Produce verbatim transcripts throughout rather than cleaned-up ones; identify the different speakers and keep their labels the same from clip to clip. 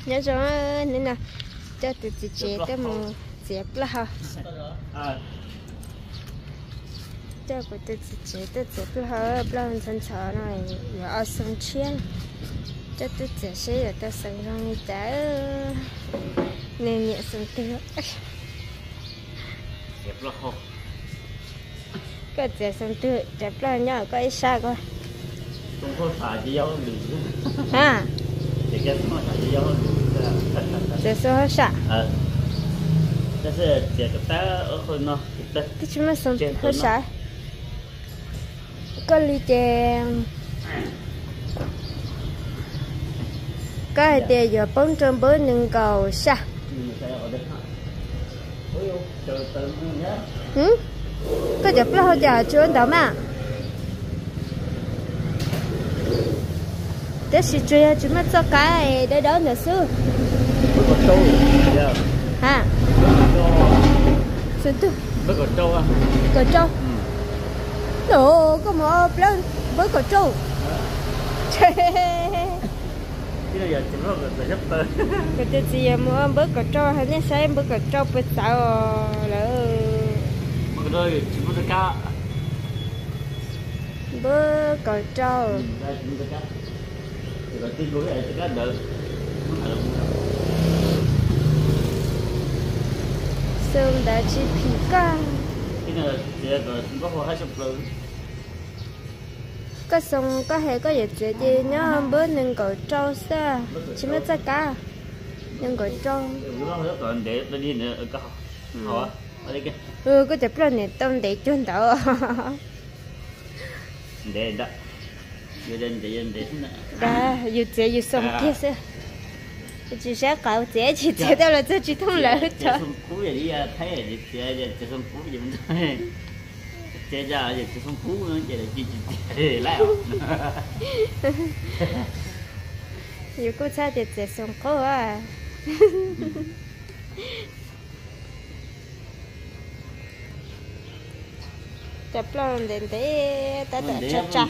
Speaker 1: nhớ rõ nên là cho tụi chị chế tới một dẹp là ha cho của tụi chị chế tới dẹp là ha bao thân thọ này và ở sông chiên cho tụi chị sẽ ở tới sông rong đi trả nên nhẹ sông tiêu
Speaker 2: dẹp là ha
Speaker 1: cái dẹp sông tiêu dẹp là nhỏ có ít xa coi
Speaker 2: không có xài chỉ dấu gì
Speaker 1: ha
Speaker 2: thì cái không xài chỉ dấu
Speaker 1: dẹp số xa
Speaker 2: ờ这是这个单二分呢，对。
Speaker 1: 这什么上好啥？个里的，cái để giờ bốn trăm bốn nâng cầu sa. Ừ, cái giờ bao giờ chưa đâu mà. Thế thì chơi chúng ta cho cái để đó nữa xưa. Ha. Sao tu?
Speaker 2: Với cỏ trâu à?
Speaker 1: Cỏ trâu. Đồ có một lần với cỏ trâu.
Speaker 2: Cái này giờ chỉ có cái rất tơ.
Speaker 1: Cái thứ gì mà với cỏ trâu hay là sao với cỏ trâu bị sao lỡ.
Speaker 2: Mà cái đó chỉ có cái cá.
Speaker 1: Với cỏ trâu.
Speaker 2: Đây chỉ có cá. Thì là tiên của cái này cá đỡ.
Speaker 1: Sương đã chỉ phi ca.
Speaker 2: Cái này thì là có hoa hai chục lượng.
Speaker 1: Cái sông có hệ có gì chuyện gì nhá bữa nâng cỏ trâu xa chỉ mới ra cá nâng cỏ trâu.
Speaker 2: Lúc đó còn để tôi đi nữa ở cái hồ á ở đây kia.
Speaker 1: Ừ cái chụp lên này tôm để chôn đậu.
Speaker 2: Để đó. Giờ đến để đến để thế nào.
Speaker 1: Đã dù chế dù sông kia xưa. Chỉ sẽ cạo chế chỉ chế đâu là cho chị thông lợi hết cho.
Speaker 2: Sông Phú vậy đi thấy là chế chế sông Phú vậy mình thôi. Chế ra giờ chế sông Phú nữa vậy là chị chị lại.
Speaker 1: Dù cô cha thì chế sông Phú à. Chụp lên đến để ta tự cho cha.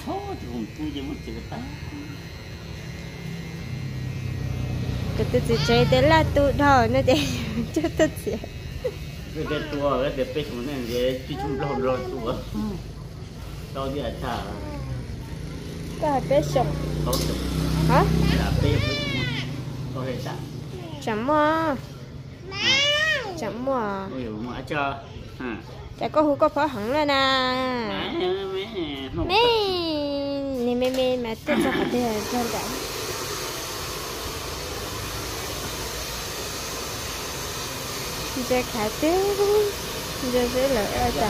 Speaker 1: Cái tự chỉ chơi để là tụ thọ nó để cho tự chỉ.
Speaker 2: Cái cái tua cái đẹp bếp này cái chỉ chung lâu rồi tua. Đâu đi à cha.
Speaker 1: Cái hạt bếp sông. Hả?
Speaker 2: Là bếp có thể sao?
Speaker 1: Chẳng mua. Chẳng mua.
Speaker 2: Ôi dồi mà cho. À.
Speaker 1: Chả có hú có phở hẳn lên à. Mẹ nè mẹ mẹ mà tôi cho hạt đây cho cả. Giờ khá tiếc. Giờ sẽ lợi ở cả.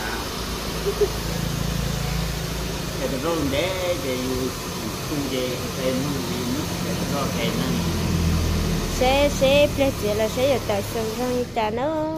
Speaker 2: Để tôi rồi để để tu về thêm nước để cho cái năng.
Speaker 1: Sẽ sẽ plei chỉ là sẽ ở tại sông rong ta nó.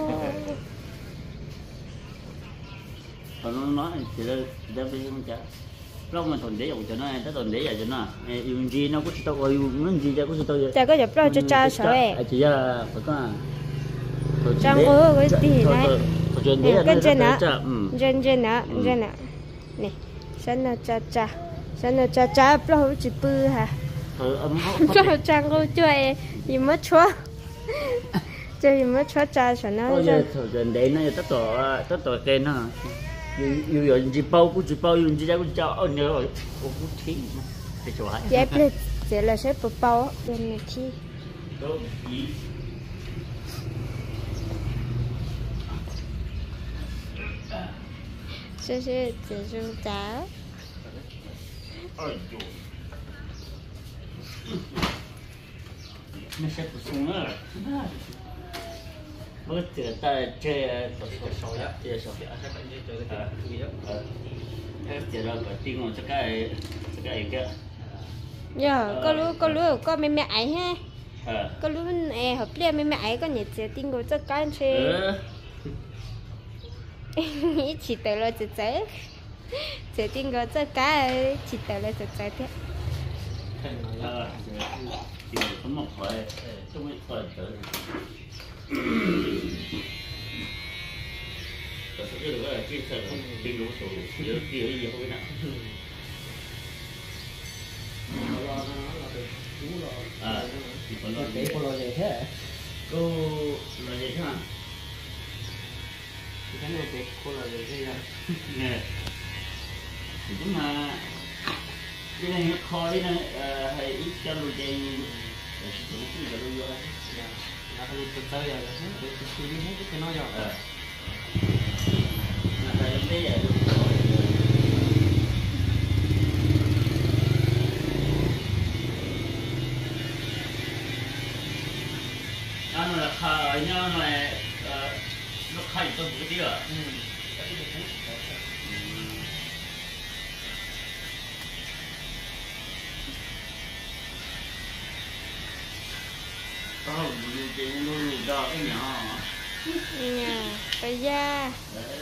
Speaker 2: Còn nó nói thì là đã biết không chả. Lúc mà thuần để dụ cho nó, tới thuần để dụ cho nó, dùng gì nó cũng tao gọi dùng nó gì cho cũng tao vậy.
Speaker 1: Chả có dập lo cho cha sợ ấy.
Speaker 2: Chỉ là phải có.
Speaker 1: Trong ô cái gì này. Cái trên đó. Trên trên đó, trên đó. Nè, sân nó cha cha, sân nó cha cha lo chỉ bự hả? Cho cha cô chơi gì mất chúa. Chơi mất chúa cha sợ nó.
Speaker 2: Ôi giờ thuần để nó tất tổ tất tổ tên nó. Yêu yêu chỉ bao cũng chỉ bao yêu chỉ ra cũng cho ơn nhớ rồi, cũng thí, để cho ai.
Speaker 1: Dẹp lên, sẽ là sẽ bao bao bên này thi. Sẽ sẽ sẽ dùng cháo.
Speaker 2: Nó sẽ có sung nữa. Bữa giờ ta chơi sổ sổ sổ ya, chơi sổ ya. Cái giờ đó có tiếng ngồi cho cái cho cái kia.
Speaker 1: Giờ có lú có lú có mẹ mẹ ấy ha. Có lú e hợp liệt mẹ mẹ ấy có nhiệt giờ tiếng ngồi cho cái chơi. Chỉ tới là chỉ tới. Giờ tiếng ngồi cho cái chỉ tới là chỉ tới thế.
Speaker 2: Ờ, giờ có một khỏi, không biết khỏi tới. Cái cái đó là cái sở không tiếng lúa số, nhớ kia gì không biết nào. à thì còn lo
Speaker 3: cái con lo gì thế
Speaker 2: cô lo gì thế nào
Speaker 3: cái này cái con lo gì thế
Speaker 2: nè thì cũng mà cái này khó đi này hay ít cho luôn chơi để chúng tôi sẽ luôn rồi
Speaker 3: là phải từ từ rồi để suy nghĩ hết cái nói rồi
Speaker 2: là phải làm thế vậy anh là khai nhau này nó khai cho bữa đi à có một cái nuôi đó cái nhỏ
Speaker 1: nhà cái da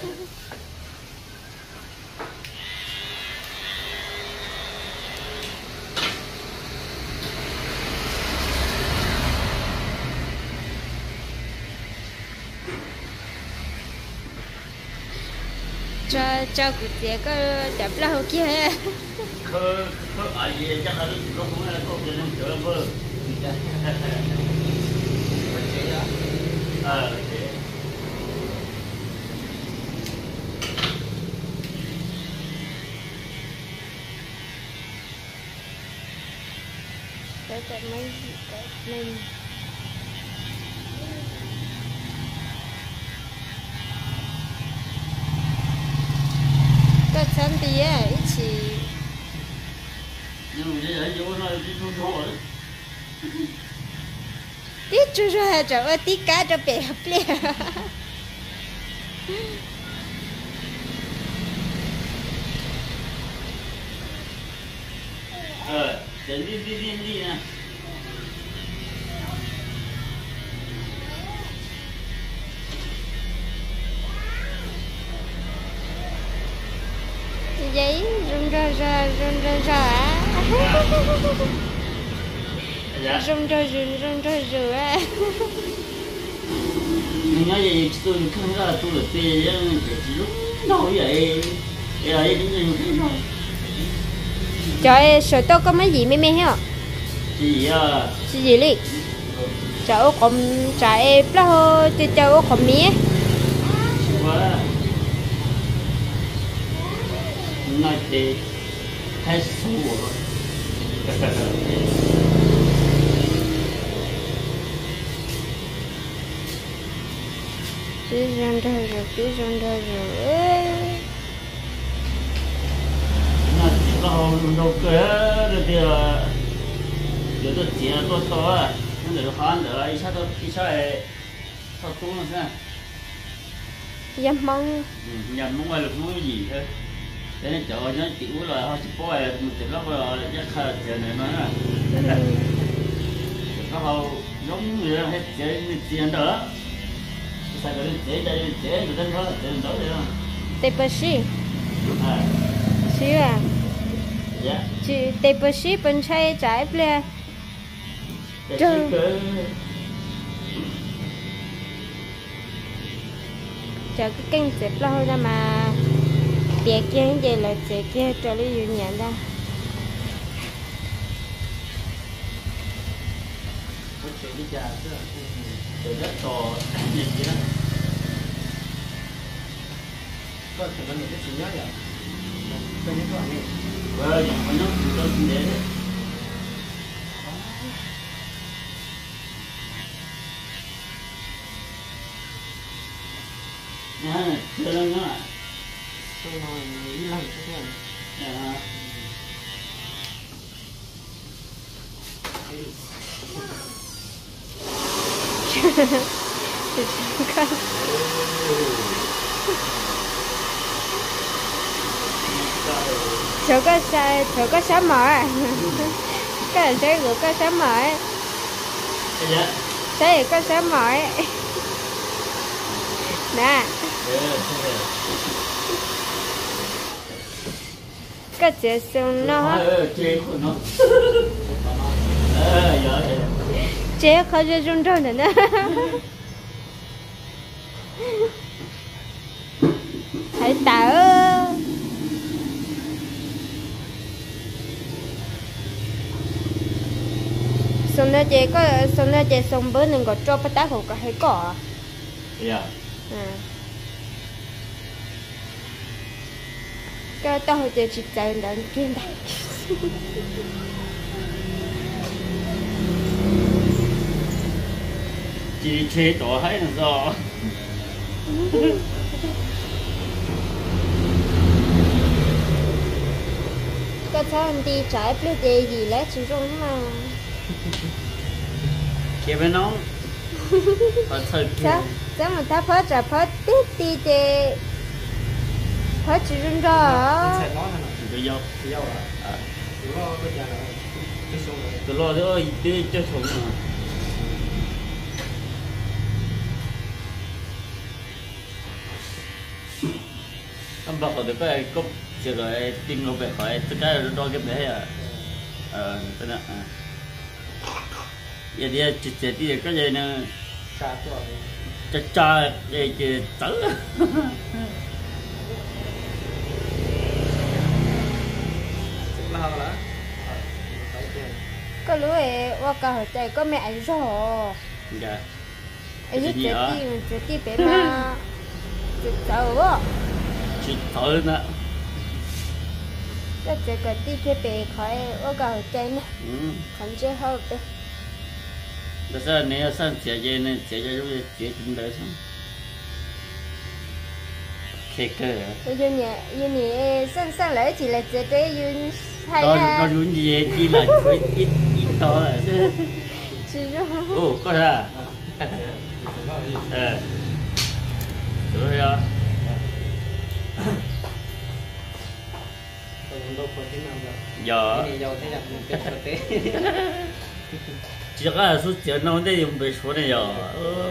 Speaker 1: cho cho cái tiệc có đẹp lâu kia
Speaker 2: khơ khơ ở gì chắc là nó cũng là có cái nông trường bơ ờ
Speaker 1: cái cái mấy cái mình cái chân đi à一起
Speaker 2: nhưng mà giờ chỗ nó đi thu thu rồi
Speaker 1: tí chú rồi cho ở tí cá cho bé bé
Speaker 2: ờ đến đi đi đi đi nè
Speaker 1: giấy rung rơ rơ rung rơ rơ á rung rơ rung rung rơ rơ á
Speaker 2: mình nói gì tôi không ra tôi được tiền chứ chỉ lúc nói vậy vậy đến gì
Speaker 1: trời sợi tóc có mấy gì mê mê hả
Speaker 2: gì à
Speaker 1: gì gì đi trời còn trời bao thì trời còn mía
Speaker 2: nói thì hay xù
Speaker 1: cứ run rơ rơ cứ run rơ rơ
Speaker 2: nó chỉ có đâu cái rồi thì giờ tôi chỉ là tôi to à nhưng mà khó ăn được ai sao tôi đi sao lại sao tôi nó sao
Speaker 1: dám mong
Speaker 2: nhầm muốn quay được muốn gì thôi thế nên chỗ nó chịu rồi họ chỉ có là một chục lóc rồi chắc là chuyện này nói là có hầu giống như hết chế tiền đó sao cái chế đây chế người ta nói là tiền đó đấy không
Speaker 1: tê bơ xí
Speaker 2: à
Speaker 1: xí à
Speaker 2: dạ
Speaker 1: chị tê bơ xí bên trái trái ple
Speaker 2: chơi
Speaker 1: chờ cái kênh dẹp lâu ra mà tiệc kia như vậy là tiệc kia cho lý do nhận ra
Speaker 3: có chuyện đi chả chứ
Speaker 2: từ rất to nhìn gì đó
Speaker 3: có thể là những cái chuyện nhớ vậy cái những cái này
Speaker 2: vâng nó nó để đấy nè chưa lên nữa
Speaker 3: tôi nói ý lắm cái này
Speaker 2: à
Speaker 1: chỗ có sao chỗ có sớm mở cái là sẽ gửi có sớm mở thế có sớm mở nè cái chế xong nó chế khó cho rung rung nữa hãy tạo xong nó chỉ có xong nó chỉ xong bữa nên có cho bắt tá không có hay cỏ
Speaker 2: dạ
Speaker 1: à cái tao hồi chỉ chạy đến kia đây
Speaker 2: chỉ chế tổ hay là do
Speaker 1: cái sao đi trái bây giờ gì lấy chỉ trong mà
Speaker 2: kia bên nó ở thời
Speaker 1: sao sao mà ta phát ra phát tít đi để phát chỉ trong đó
Speaker 2: tự do
Speaker 3: tự do à tự lo bây giờ là cái số này
Speaker 2: tự lo thôi đi cho sống mà anh bảo được cái cốc chỉ rồi tin nó về khỏi tất cả đo cái bé à ờ cái nào à giờ đi chỉ chỉ đi cái gì nữa
Speaker 3: xa tuổi
Speaker 2: cha cha đây chỉ tử
Speaker 3: lao là
Speaker 1: có lúa ấy qua cả hồi chạy có mẹ rồi
Speaker 2: dạ
Speaker 1: ấy chỉ đi chỉ đi bé mà chỉ tàu á
Speaker 2: chỉ tử nữa
Speaker 1: cái chỉ có đi bé bé khỏi qua cả hồi chạy nè còn chưa hết đấy
Speaker 2: bây giờ nếu sang chế chế này chế chế rồi chế chính đấy xong kẹt cơ
Speaker 1: bây giờ nhẹ giờ nhẹ sang sang lại chỉ là chế chế yun hay
Speaker 2: đó
Speaker 1: à
Speaker 2: đó yun gì chỉ là ít ít ít to là
Speaker 1: chỉ rồi
Speaker 2: ồ có ra ờ rồi à giờ chỉ có số tiền nó để dùng để số này giờ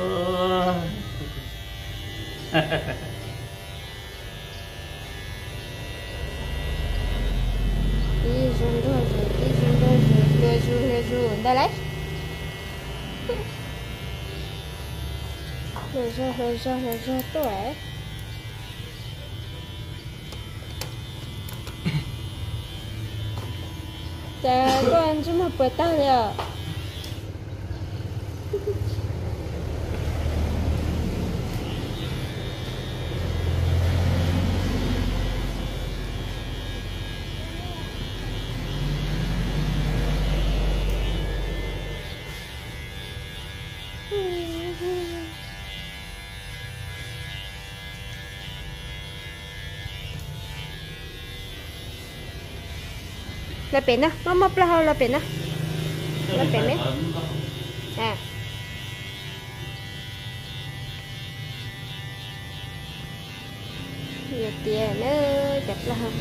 Speaker 1: đi xuống rồi đi xuống rồi đi xuống rồi xuống đây lấy rồi rồi rồi rồi rồi rồi tuổi Chà, con chứ mà bữa tao rồi là biển á, nó mập là là biển á, là biển đấy, à, nhiều tiền nữa, đẹp là không,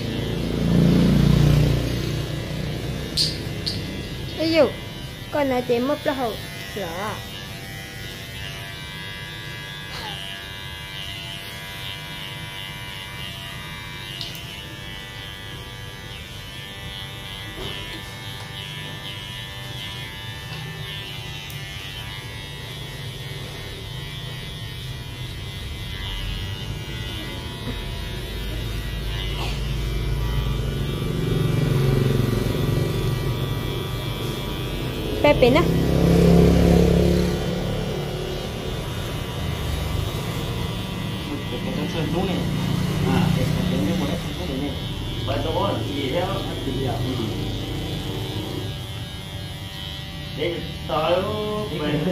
Speaker 1: ví dụ, con này tiền mập là không, rõ. Pepe na.
Speaker 2: Để tới mình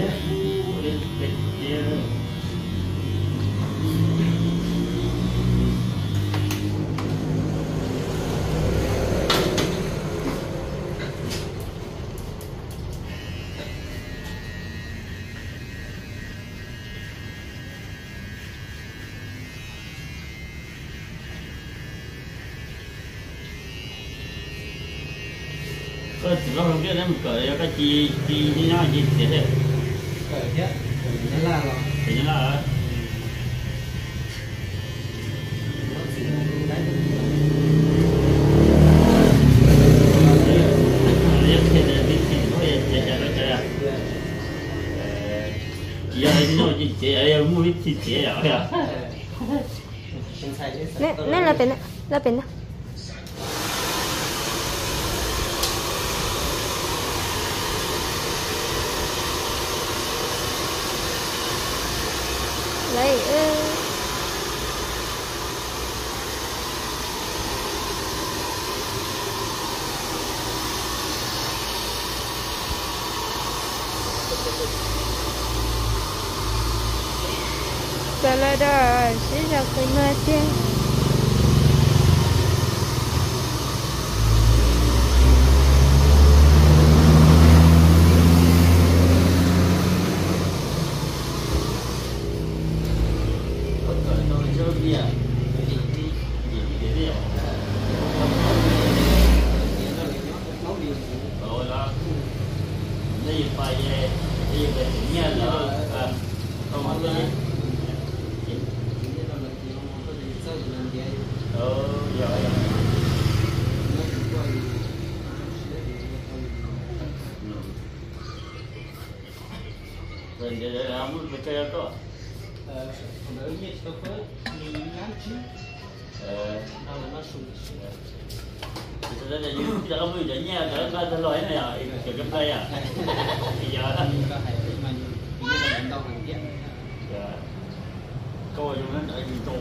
Speaker 2: có chỉ có không biết em cởi cái chi chi như nào gì thế đấy
Speaker 3: cởi chứ cởi là rồi
Speaker 2: thì như là giờ nó chỉ chế em mua ít chế à
Speaker 1: nè nè là bên là bên Salada, sisa kumate.
Speaker 2: Rồi để làm một cái chơi đó.
Speaker 3: Ờ, đỡ nhiệt cho phơi, mình ngán chứ.
Speaker 2: Ờ,
Speaker 3: Nào là nó sụn.
Speaker 2: Thế là những cái ông ấy để nhà để ra cái loại này à, kiểu cái đây à. Bây giờ
Speaker 3: Mình có hay mà như là mình đau hàng kiện.
Speaker 2: dạ. Coi cho nó đợi gì tổ.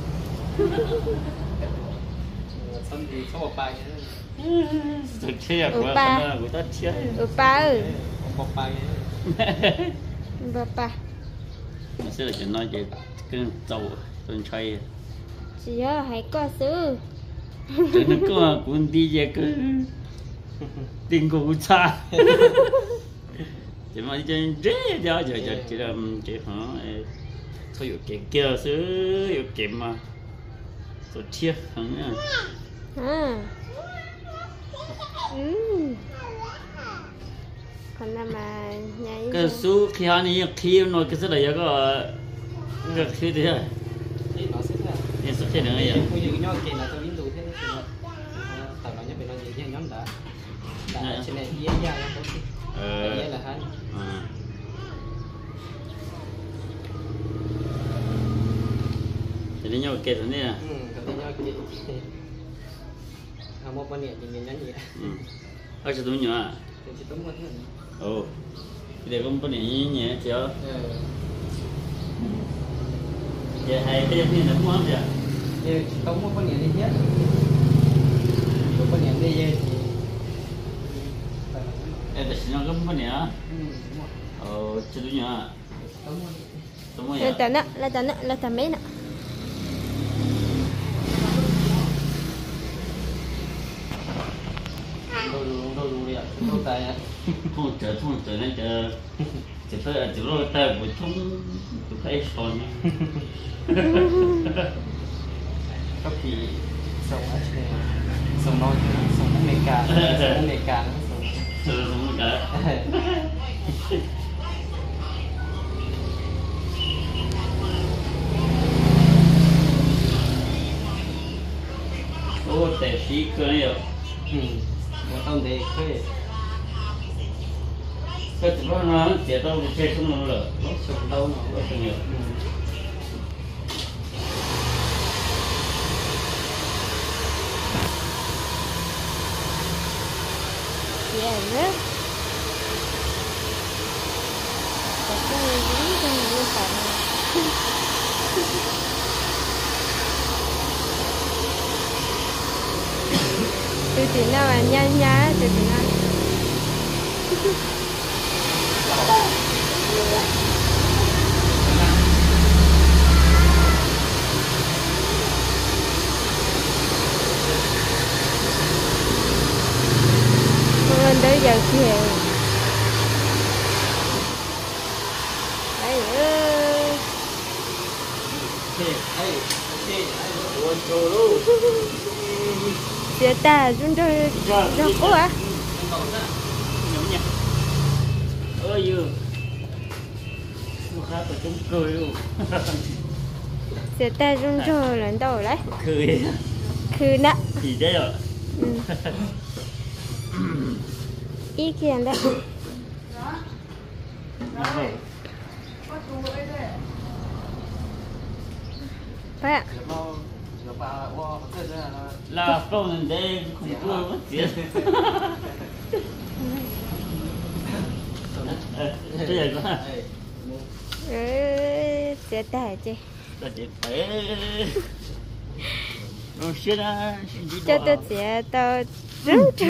Speaker 3: Xong thì có một bài nữa.
Speaker 2: Thực thế của ta của ta chết.
Speaker 1: Opa ơi.
Speaker 3: Một bài nữa.
Speaker 1: Papa.
Speaker 2: Nó sẽ là chuyện nói về cái tàu tuần chơi.
Speaker 1: Chị ơi, hãy có sư.
Speaker 2: Tụi nó có cuốn đi về cứ tiền của cha. Chỉ mà đi chơi dễ đó giờ giờ chỉ là chỉ hả thôiอยู่เก่งเกี่ยวซื้ออยู่เก่งมาสุดเชี่ยหังอ่ะ
Speaker 1: À. Ừ. Còn là mà nhảy.
Speaker 2: Cái số khi anh ấy khi nói cái gì đó có cái khi thế à?
Speaker 3: Thì nó sẽ là
Speaker 2: Nên số khi nữa vậy.
Speaker 3: Bây giờ nhau kiện là tôi liên tục thế nó tạo nó như bên nó gì nhóm đã. Đã trên này dễ dàng lắm thôi.
Speaker 2: Ờ.
Speaker 3: Dễ là hắn.
Speaker 2: À. Thì đi nhau kẹt rồi nè.
Speaker 3: Ừ, còn nhau kiện. À một bên này thì nhìn nhắn gì.
Speaker 2: Ừ. Ở chỗ nhỏ à?
Speaker 3: Thì chỉ tốn một thế này.
Speaker 2: Ồ. Để con bên này nhẹ chứ.
Speaker 3: Ờ.
Speaker 2: Giờ hay cái giống như là muốn vậy.
Speaker 3: Giờ chỉ tốn một bên này đi hết. Một bên này đi về thì
Speaker 2: Em phải xin nó bên này á.
Speaker 3: ừ, đúng rồi.
Speaker 2: Ờ, chỗ nhỏ à?
Speaker 3: Tốn một.
Speaker 2: Đúng rồi.
Speaker 1: Là tận á, là tận á, là tận mấy nè.
Speaker 3: Đồ đồ đồ đồ đi ạ. Đồ tài ạ.
Speaker 2: Không chờ không chờ nên chờ chỉ phải là chỉ rồi ta buổi chung tụi phải son.
Speaker 3: Có khi sống ở trên này sống nói sống ở America sống ở America nó sống
Speaker 2: Chờ không cả. Ô tệ phí cơ này rồi.
Speaker 3: ừ một tông để thuê
Speaker 2: Cái tụi nó nó chỉ tao đi chơi không nó lỡ.
Speaker 3: nó sống đâu nó
Speaker 2: Nó không nhiều.
Speaker 3: ừ.
Speaker 1: Yeah, nữa. Có cái gì trong này nó phải này. Từ từ nào mà nha nha, từ từ nào. Con tới giờ kia. Đấy ơi.
Speaker 3: Hey, hey, hey,
Speaker 2: Ôi trời ơi.
Speaker 1: Chị ta chúng tôi ra cố à?
Speaker 2: Nhắm nhẹ. Ơi dư. Nó khác của chúng cười luôn.
Speaker 1: Chị ta chúng tôi lần đầu đấy.
Speaker 2: Cười.
Speaker 1: คือนะ
Speaker 2: Gì đấy rồi.
Speaker 1: ý kiến đấy. Phải ạ.
Speaker 2: Là phong đây không cưa mất tiền. Thế này quá.
Speaker 1: Ừ, sẽ tải chị.
Speaker 2: Là chị phải. Nó xuyên á.
Speaker 1: Cho tôi sẽ tao rất